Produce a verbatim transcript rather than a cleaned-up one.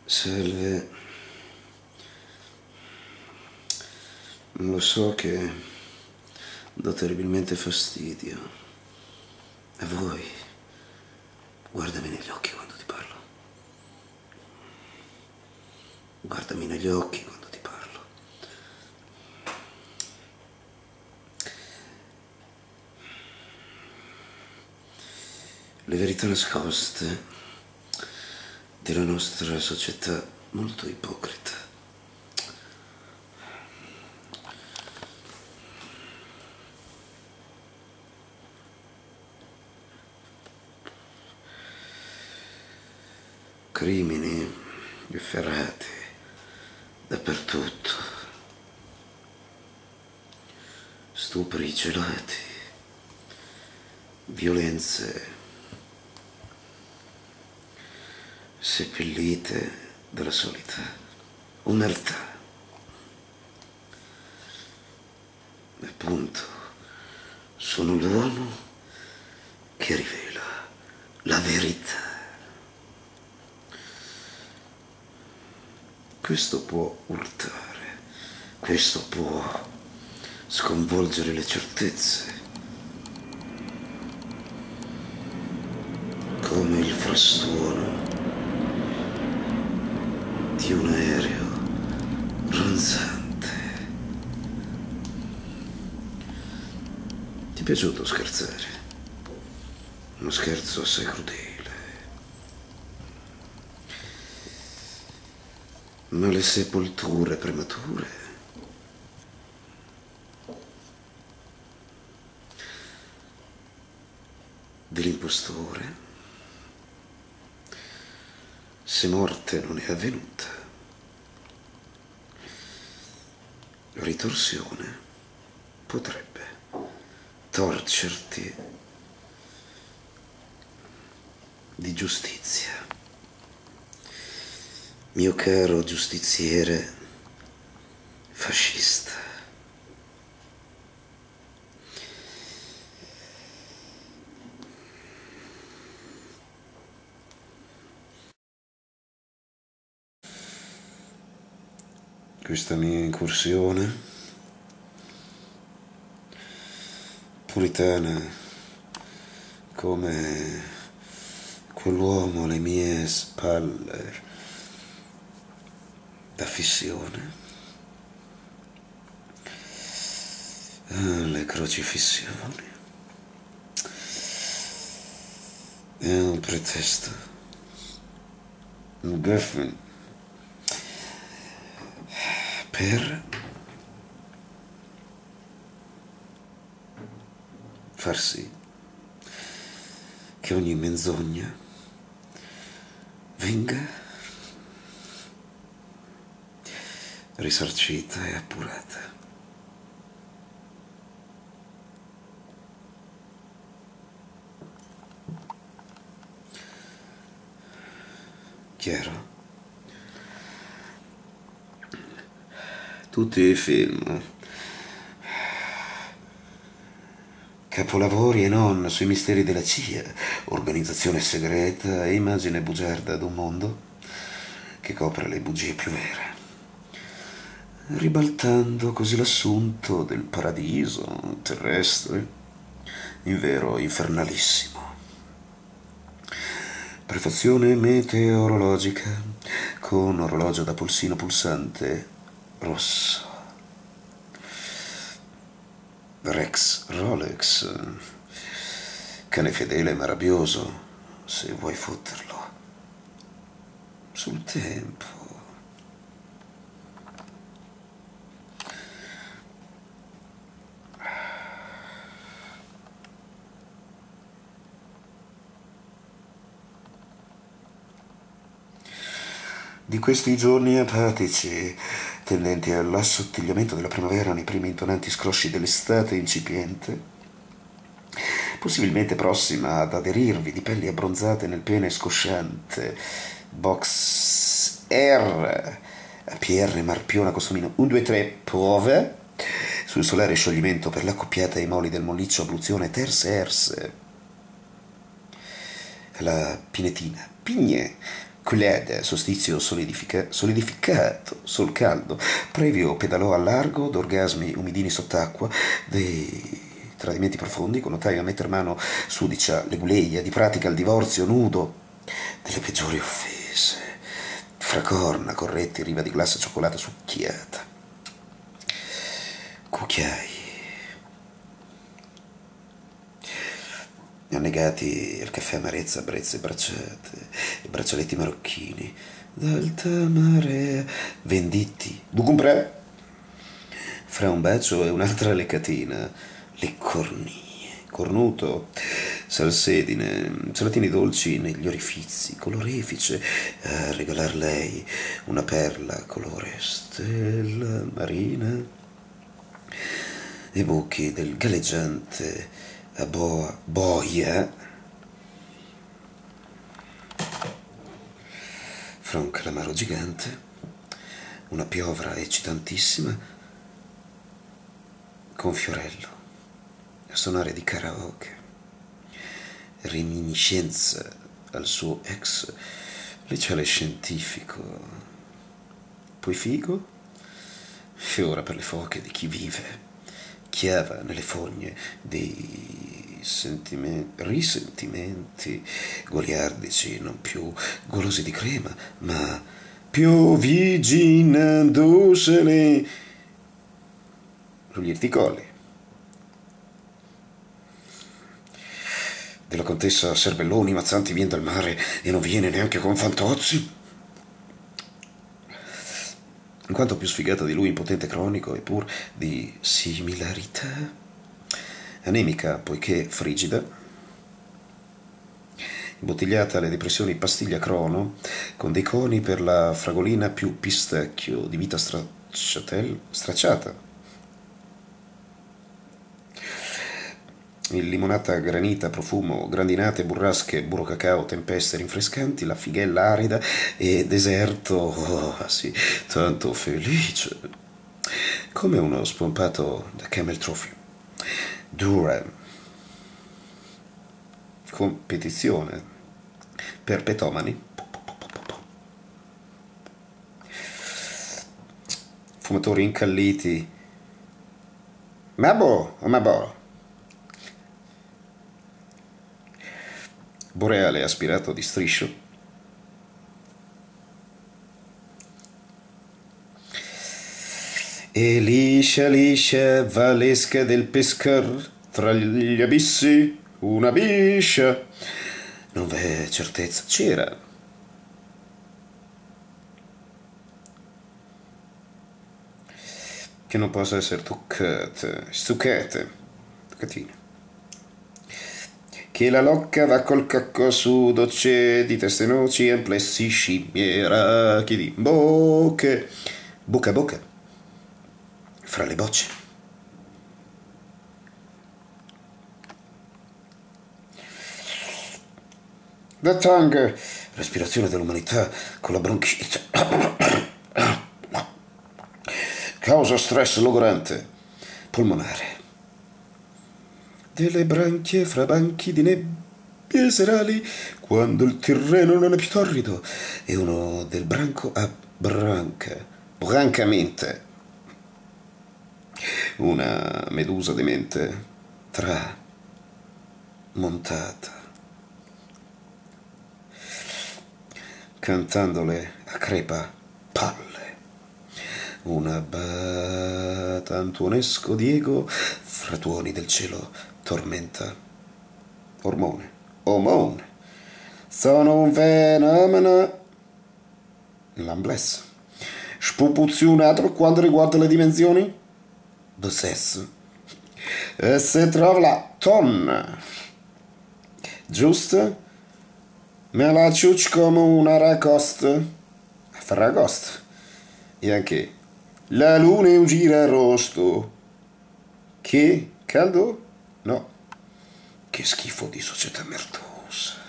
Salve, lo so che do terribilmente fastidio. A voi, guardami negli occhi quando ti parlo. Guardami negli occhi quando ti parlo. Le verità nascoste della nostra società molto ipocrita. Crimini efferati dappertutto, stupri celati, violenze seppellite dalla solita omertà. Appunto, sono l'uomo che rivela la verità. Questo può urtare, questo può sconvolgere le certezze, come il frastuono di un aereo ronzante. Ti è piaciuto scherzare? Uno scherzo assai crudele. Ma le sepolture premature dell'impostore, se morte non è avvenuta, ritorsione potrebbe torcerti di giustizia. Mio caro giustiziere fascista. Questa mia incursione puritana come quell'uomo alle mie spalle da fissione, ah, le crocifissioni, è un pretesto, un bluff per far sì che ogni menzogna venga risarcita e appurata. Chiaro? Tutti i film, capolavori e non sui misteri della C I A, organizzazione segreta e immagine bugiarda d'un mondo che copre le bugie più vere, ribaltando così l'assunto del paradiso terrestre in vero infernalissimo. Prefazione meteorologica con orologio da polsino pulsante rosso. Rex Rolex, cane fedele ma rabbioso, se vuoi fotterlo sul tempo. Di questi giorni apatici, tendenti all'assottigliamento della primavera nei primi intonanti scrosci dell'estate incipiente, possibilmente prossima ad aderirvi di pelli abbronzate nel pene scosciante Box R P R Marpiona costumino uno due tre prove sul solare scioglimento per l'accoppiata ai moli del molliccio abluzione terze erse la pinetina pigne Coulade, solstizio solidifica- solidificato sul caldo, previo pedalò a largo d'orgasmi umidini sott'acqua, dei tradimenti profondi, con notai a metter mano sudicia leguleia, di pratica il divorzio nudo, delle peggiori offese, fra corna, corretti, riva di glassa cioccolata succhiata, cucchiai, annegati al caffè amarezza, brezze bracciate e braccialetti marocchini d'alta marea, venditi, bucumprè, fra un bacio e un'altra leccatina, le cornie, cornuto, salsedine, salatini dolci negli orifizi, colorefice, a regalar lei una perla colore stella marina, e buchi del galleggiante a boa, boia, fra un calamaro gigante, una piovra eccitantissima, con Fiorello a suonare di karaoke, reminiscenza al suo ex liceale scientifico, poi figo, e ora per le foche di chi vive, chiava nelle fogne dei sentimenti, risentimenti goliardici, non più golosi di crema, ma piovigginandosene sugli articoli. Della contessa Serbelloni, Mazzanti vien dal mare e non viene neanche con Fantozzi? In quanto più sfigata di lui, impotente cronico e pur di similarità, anemica poiché frigida, imbottigliata alle depressioni pastiglia crono, con dei coni per la fragolina più pistacchio, di vita stracciatel- stracciata, il limonata granita, profumo, grandinate, burrasche, burro cacao, tempeste rinfrescanti, la fighella arida e deserto, oh, sì, tanto felice, come uno spompato da Camel Trophy. Dura competizione per petomani, fumatori incalliti, ma boh, ma boh. Boreale aspirato di striscio, e liscia liscia va l'esca del pescar, tra gli abissi una biscia, non v'è certezza, c'era che non possa essere toccata, stuccata, toccatina, che la locca va col cacco su docce di teste noci, amplessi, scimmie, rachi di bocche, bocca a bocca, fra le bocce. The tongue, respirazione dell'umanità con la bronchite, causa stress logorante, polmonare, delle branchie fra banchi di nebbie serali, quando il terreno non è più torrido e uno del branco abbranca, brancamente, una medusa demente tramontata, cantandole a crepa palle, un abbatantuonesco Diego fra tuoni del cielo tormenta, ormone, omone, sono un fenomeno, l'amblesso, spupuzionato per quanto riguarda le dimensioni del sesso, e si trova la tonna, giusto? Me la ciuccio come una racosta, fragosta, e anche la luna è un girarosto, che caldo? No, che schifo di società merdosa.